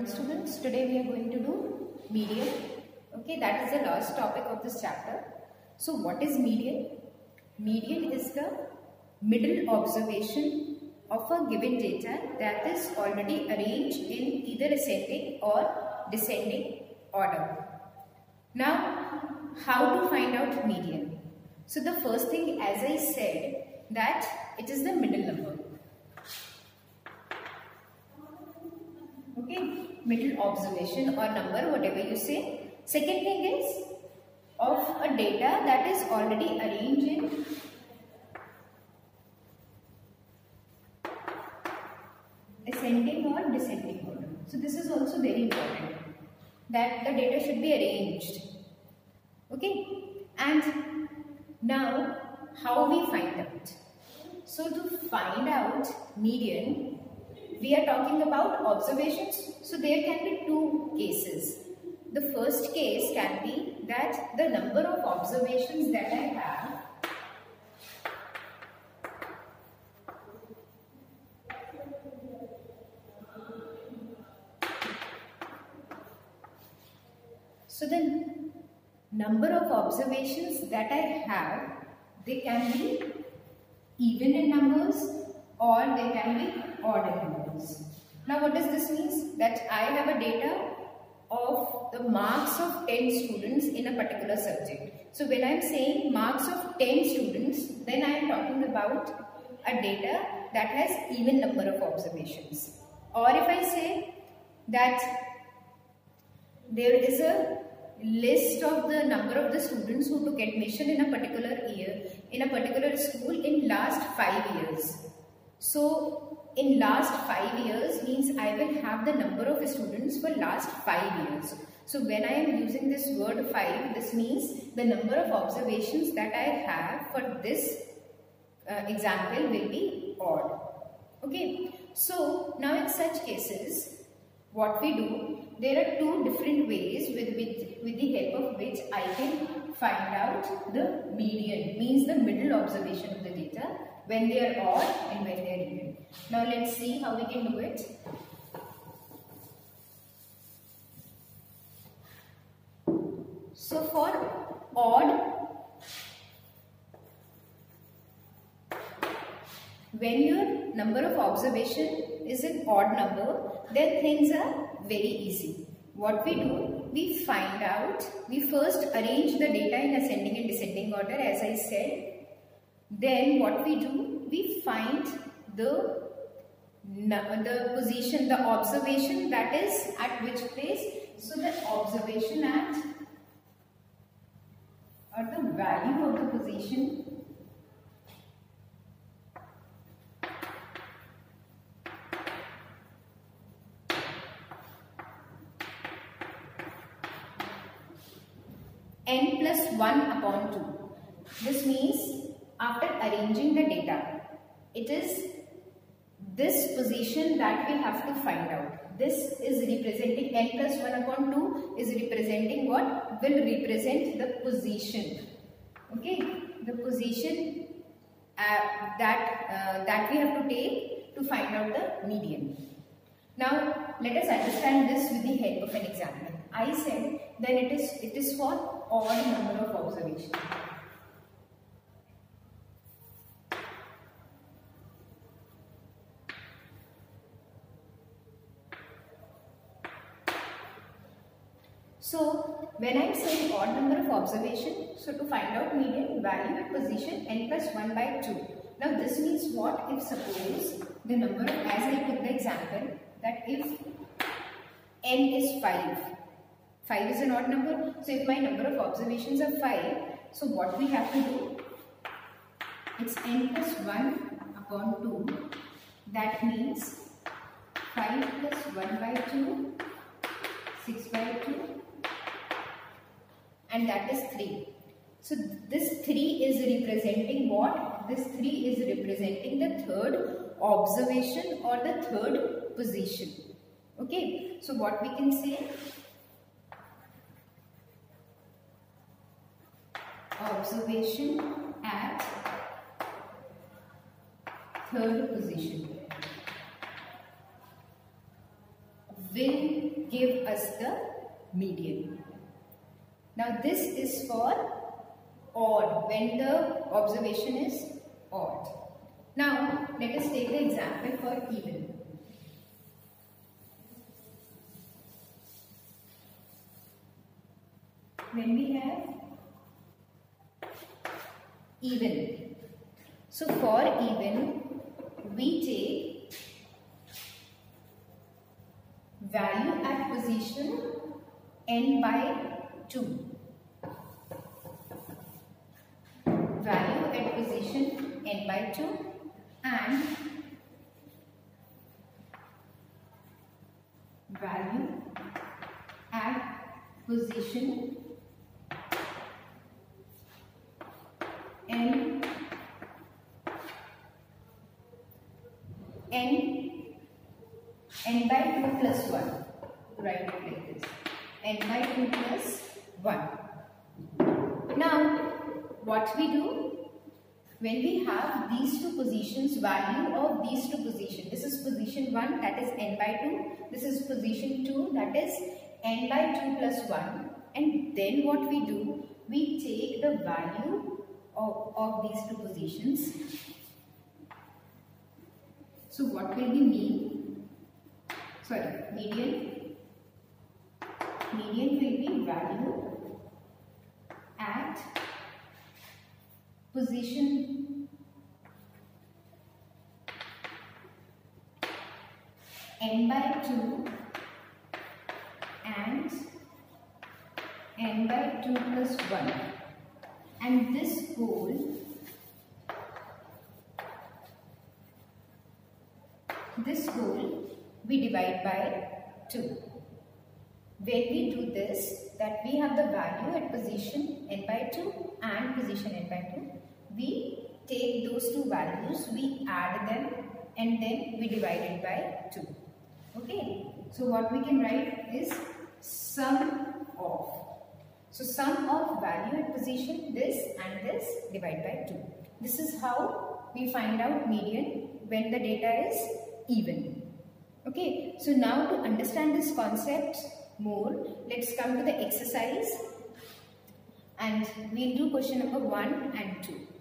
morning students. Today we are going to do median. Okay, that is the last topic of this chapter. So what is median? Median is the middle observation of a given data that is already arranged in either ascending or descending order. Now, how to find out median? So the first thing, as I said, that it is the middle number. Okay, middle observation or number, whatever you say. Second thing is of a data that is already arranged in ascending or descending order. So this is also very important, that the data should be arranged. Okay, and now how we find out? So to find out median, we are talking about observations. So there can be two cases. The first case can be that the number of observations that I have they can be even in numbers or they can be odd in numbers. Now what does this mean? That I have a data of the marks of 10 students in a particular subject. So when I am saying marks of 10 students, then I am talking about a data that has even number of observations. Or if I say that there is a list of the number of the students who took admission in a particular year, in a particular school in last 5 years. So in last 5 years means I will have the number of students for last 5 years. So when I am using this word 5, this means the number of observations that I have for this example will be odd. Okay. So now in such cases, what we do, there are two different ways with the help of which I can find out the median, means the middle observation of the data, when they are odd and when they are even. Now let's see how we can do it. So for odd, when your number of observation is an odd number, then things are very easy. What we do, we find out, we first arrange the data in ascending and descending order, as I said. Then what we do, we find the position, the observation that is at which place. So the observation at, or the value of the position n plus 1 upon 2. This means after arranging the data, it is this position that we have to find out. This is representing n plus 1 upon 2 is representing what? Will represent the position. Okay, the position that we have to take to find out the median. Now let us understand this with the help of an example. I said then it is for odd number of observations. So when I am saying odd number of observation, so to find out median, value at position n plus 1 by 2. Now this means what? If suppose the number of, as I took the example, that if n is 5, 5 is an odd number. So if my number of observations are 5, so what we have to do? It's n plus 1 upon 2. That means 5 plus 1 by 2, 6 by 2, and that is 3. So this 3 is representing what? This 3 is representing the third observation or the third position. Okay. So what we can say? Observation at third position will give us the median. Now this is for odd, when the observation is odd. Now let us take the example for even. When we have even, so for even we take value at position n by 2. Value at position n by 2 and value at position n by 2 plus 1. Write it like this. N by 2 plus 1. Now, what we do when we have these two positions, value of these two positions. This is position 1, that is n by 2. This is position 2, that is n by 2 plus 1. And then what we do, we take the value of these two positions. So what will be mean? Sorry, median. Median will be value at position n by 2 and n by 2 plus 1. And this whole we divide by 2. When we do this, that we have the value at position n by 2 and position n by 2. We take those two values, we add them and then we divide it by 2. Okay. So what we can write is sum of. So sum of value at position this and this divide by 2. This is how we find out median when the data is even. Okay. So now to understand this concept more, let's come to the exercise and we'll do question number 1 and 2.